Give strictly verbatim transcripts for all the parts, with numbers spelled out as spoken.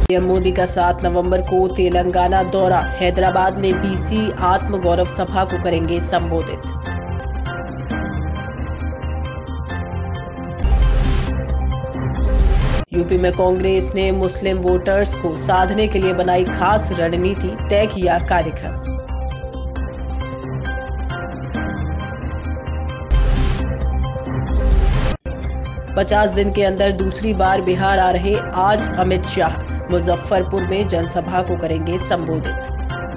PM Modi का सात नवंबर को तेलंगाना दौरा, हैदराबाद में बीसी आत्म गौरव सभा को करेंगे संबोधित। यूपी में कांग्रेस ने मुस्लिम वोटर्स को साधने के लिए बनाई खास रणनीति, तय किया कार्यक्रम। पचास दिन के अंदर दूसरी बार बिहार आ रहे आज अमित शाह, मुजफ्फरपुर में जनसभा को करेंगे संबोधित।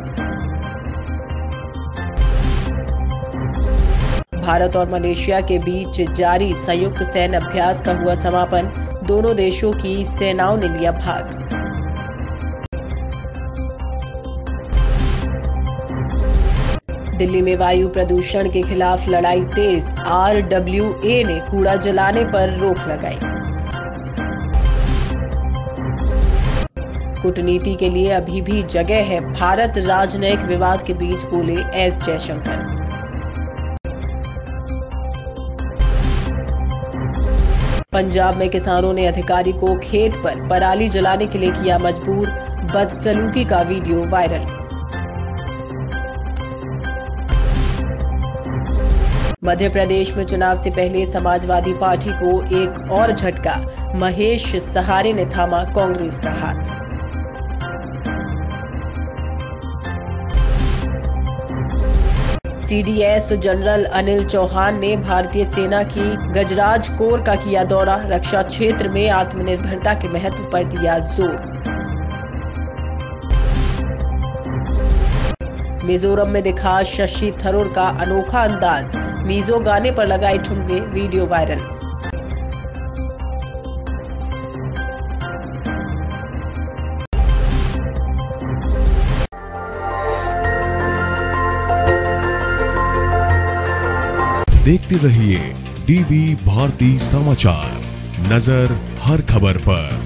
भारत और मलेशिया के बीच जारी संयुक्त सैन्य अभ्यास का हुआ समापन, दोनों देशों की सेनाओं ने लिया भाग। दिल्ली में वायु प्रदूषण के खिलाफ लड़ाई तेज, आरडब्ल्यूए ने कूड़ा जलाने पर रोक लगाई। कूटनीति के लिए अभी भी जगह है, भारत राजनयिक विवाद के बीच बोले एस जयशंकर। पंजाब में किसानों ने अधिकारी को खेत पर पराली जलाने के लिए किया मजबूर, बदसलूकी का वीडियो वायरल। मध्य प्रदेश में चुनाव से पहले समाजवादी पार्टी को एक और झटका, महेश सहारे ने थामा कांग्रेस का हाथ। सीडीएस जनरल अनिल चौहान ने भारतीय सेना की गजराज कोर का किया दौरा, रक्षा क्षेत्र में आत्मनिर्भरता के महत्व पर दिया जोर। मिजोरम में दिखा शशि थरूर का अनोखा अंदाज, मिजो गाने पर लगाए ठुमके, वीडियो वायरल। देखते रहिए डीबी भारती समाचार, नजर हर खबर पर।